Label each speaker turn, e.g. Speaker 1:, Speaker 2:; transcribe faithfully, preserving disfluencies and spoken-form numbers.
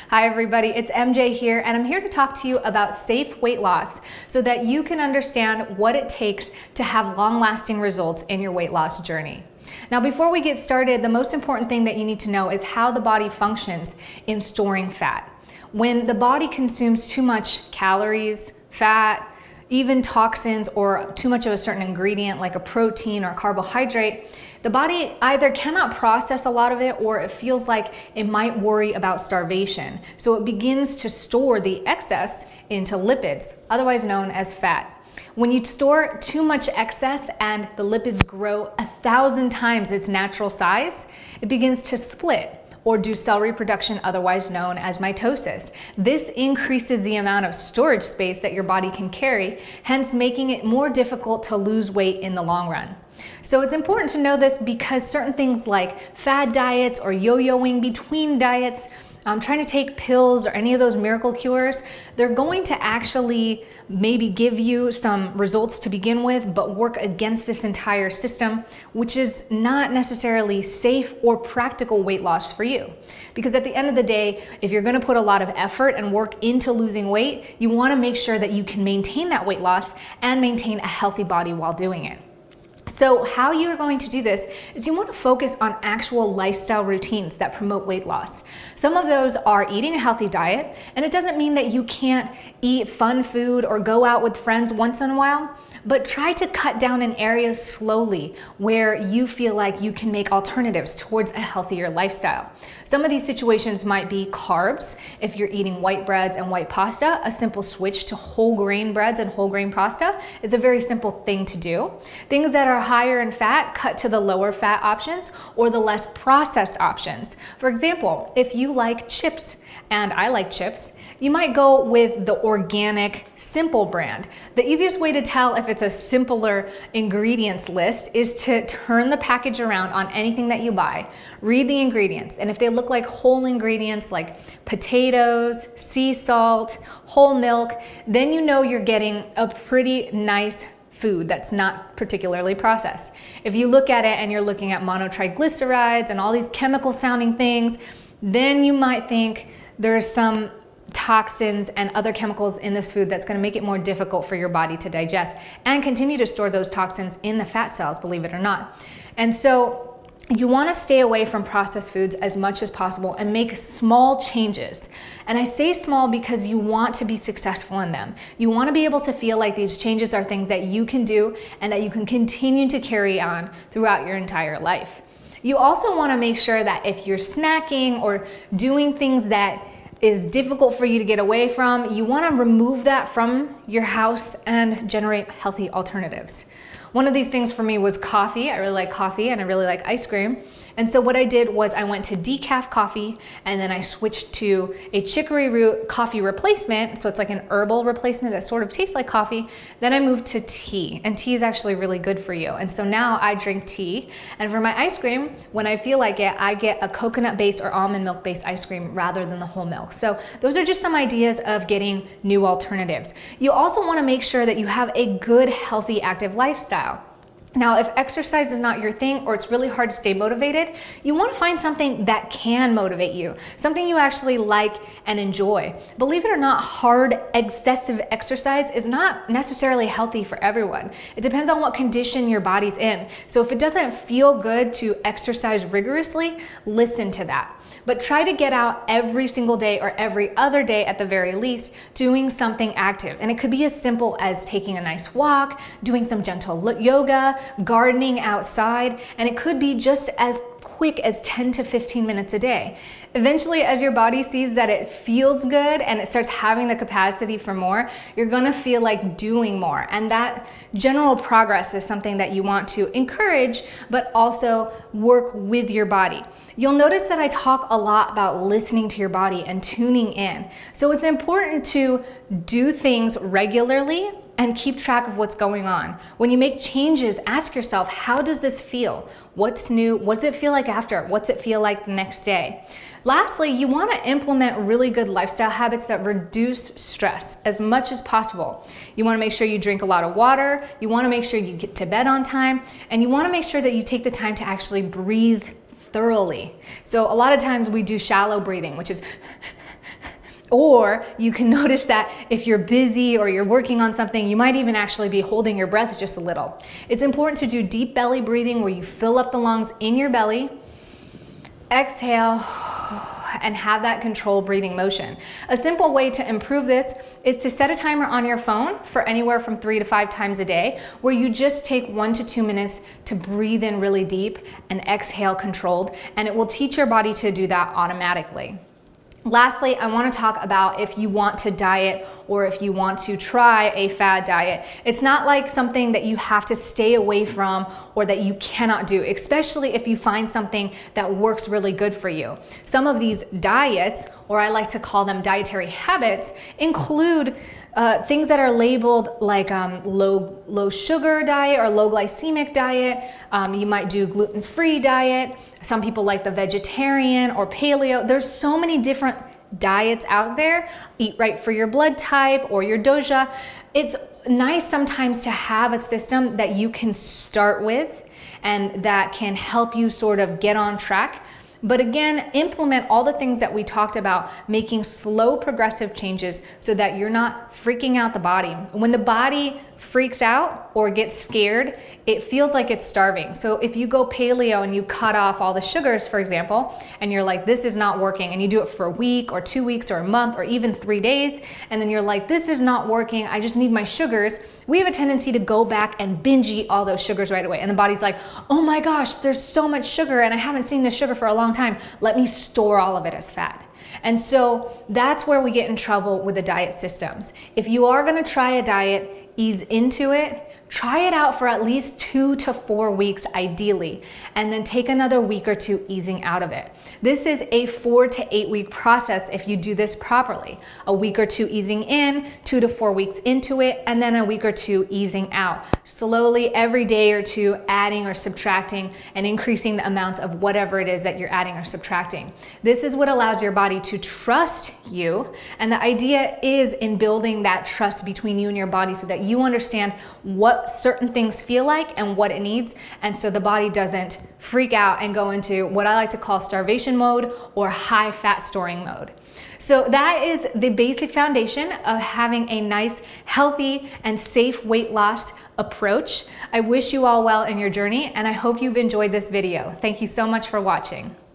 Speaker 1: Hi everybody, it's M J here, and I'm here to talk to you about safe weight loss so that you can understand what it takes to have long-lasting results in your weight loss journey. Now, before we get started, the most important thing that you need to know is how the body functions in storing fat. When the body consumes too much calories, fat, even toxins, or too much of a certain ingredient like a protein or carbohydrate, the body either cannot process a lot of it or it feels like it might worry about starvation. So it begins to store the excess into lipids, otherwise known as fat. When you store too much excess and the lipids grow a thousand times its natural size, it begins to split or do cell reproduction, otherwise known as mitosis. This increases the amount of storage space that your body can carry, hence making it more difficult to lose weight in the long run. So it's important to know this because certain things like fad diets or yo-yoing between diets, um, trying to take pills or any of those miracle cures, they're going to actually maybe give you some results to begin with, but work against this entire system, which is not necessarily safe or practical weight loss for you. Because at the end of the day, if you're gonna put a lot of effort and work into losing weight, you wanna make sure that you can maintain that weight loss and maintain a healthy body while doing it. So how you are going to do this is you want to focus on actual lifestyle routines that promote weight loss. Some of those are eating a healthy diet, and it doesn't mean that you can't eat fun food or go out with friends once in a while, but try to cut down in areas slowly where you feel like you can make alternatives towards a healthier lifestyle. Some of these situations might be carbs. If you're eating white breads and white pasta, a simple switch to whole grain breads and whole grain pasta is a very simple thing to do. Things that are higher in fat, cut to the lower fat options or the less processed options. For example, if you like chips, and I like chips, you might go with the organic simple brand. The easiest way to tell if it's a simpler ingredients list is to turn the package around on anything that you buy, read the ingredients, and if they look like whole ingredients like potatoes, sea salt, whole milk, then you know you're getting a pretty nice food that's not particularly processed. If you look at it and you're looking at monotriglycerides and all these chemical sounding things, then you might think there's some toxins and other chemicals in this food that's going to make it more difficult for your body to digest and continue to store those toxins in the fat cells, believe it or not. And so you want to stay away from processed foods as much as possible and make small changes. And I say small because you want to be successful in them. You want to be able to feel like these changes are things that you can do and that you can continue to carry on throughout your entire life. You also want to make sure that if you're snacking or doing things that is difficult for you to get away from, you want to remove that from your house and generate healthy alternatives. One of these things for me was coffee. I really like coffee and I really like ice cream. And so what I did was I went to decaf coffee and then I switched to a chicory root coffee replacement. So it's like an herbal replacement that sort of tastes like coffee. Then I moved to tea, and tea is actually really good for you. And so now I drink tea. And for my ice cream, when I feel like it, I get a coconut-based or almond milk-based ice cream rather than the whole milk. So those are just some ideas of getting new alternatives. You also want to make sure that you have a good, healthy, active lifestyle. Now, if exercise is not your thing or it's really hard to stay motivated, you want to find something that can motivate you, something you actually like and enjoy. Believe it or not, hard, excessive exercise is not necessarily healthy for everyone. It depends on what condition your body's in. So if it doesn't feel good to exercise rigorously, listen to that. But try to get out every single day or every other day at the very least doing something active. And it could be as simple as taking a nice walk, doing some gentle yoga, gardening outside, and it could be just as quick as ten to fifteen minutes a day. Eventually, as your body sees that it feels good and it starts having the capacity for more, you're gonna feel like doing more. And that general progress is something that you want to encourage, but also work with your body. You'll notice that I talk a lot about listening to your body and tuning in. So it's important to do things regularly and keep track of what's going on. When you make changes, ask yourself, how does this feel? What's new? What does it feel like after? What's it feel like the next day? Lastly, you want to implement really good lifestyle habits that reduce stress as much as possible. You want to make sure you drink a lot of water, you want to make sure you get to bed on time, and you want to make sure that you take the time to actually breathe thoroughly. So a lot of times we do shallow breathing, which is Or you can notice that if you're busy or you're working on something, you might even actually be holding your breath just a little. It's important to do deep belly breathing where you fill up the lungs in your belly, exhale, and have that controlled breathing motion. A simple way to improve this is to set a timer on your phone for anywhere from three to five times a day, where you just take one to two minutes to breathe in really deep and exhale controlled, and it will teach your body to do that automatically. Lastly, I want to talk about if you want to diet or if you want to try a fad diet. It's not like something that you have to stay away from or that you cannot do, especially if you find something that works really good for you. Some of these diets, or I like to call them dietary habits, include Uh, things that are labeled like um, low, low sugar diet or low glycemic diet. Um, you might do gluten-free diet. Some people like the vegetarian or paleo. There's so many different diets out there. Eat right for your blood type or your dosha. It's nice sometimes to have a system that you can start with and that can help you sort of get on track. But again, implement all the things that we talked about, making slow progressive changes so that you're not freaking out the body. When the body freaks out or gets scared, it feels like it's starving. So if you go paleo and you cut off all the sugars, for example, and you're like, this is not working, and you do it for a week or two weeks or a month or even three days, and then you're like, this is not working, I just need my sugars, we have a tendency to go back and binge eat all those sugars right away. And the body's like, oh my gosh, there's so much sugar and I haven't seen this sugar for a long time. Let me store all of it as fat. And so that's where we get in trouble with the diet systems. If you are gonna try a diet, ease into it, try it out for at least two to four weeks ideally, and then take another week or two easing out of it. This is a four to eight week process if you do this properly. A week or two easing in, two to four weeks into it, and then a week or two easing out. Slowly every day or two adding or subtracting and increasing the amounts of whatever it is that you're adding or subtracting. This is what allows your body to trust you, and the idea is in building that trust between you and your body so that you understand what certain things feel like and what it needs, and so the body doesn't freak out and go into what I like to call starvation mode or high fat storing mode. So that is the basic foundation of having a nice, healthy, and safe weight loss approach. I wish you all well in your journey, and I hope you've enjoyed this video. Thank you so much for watching.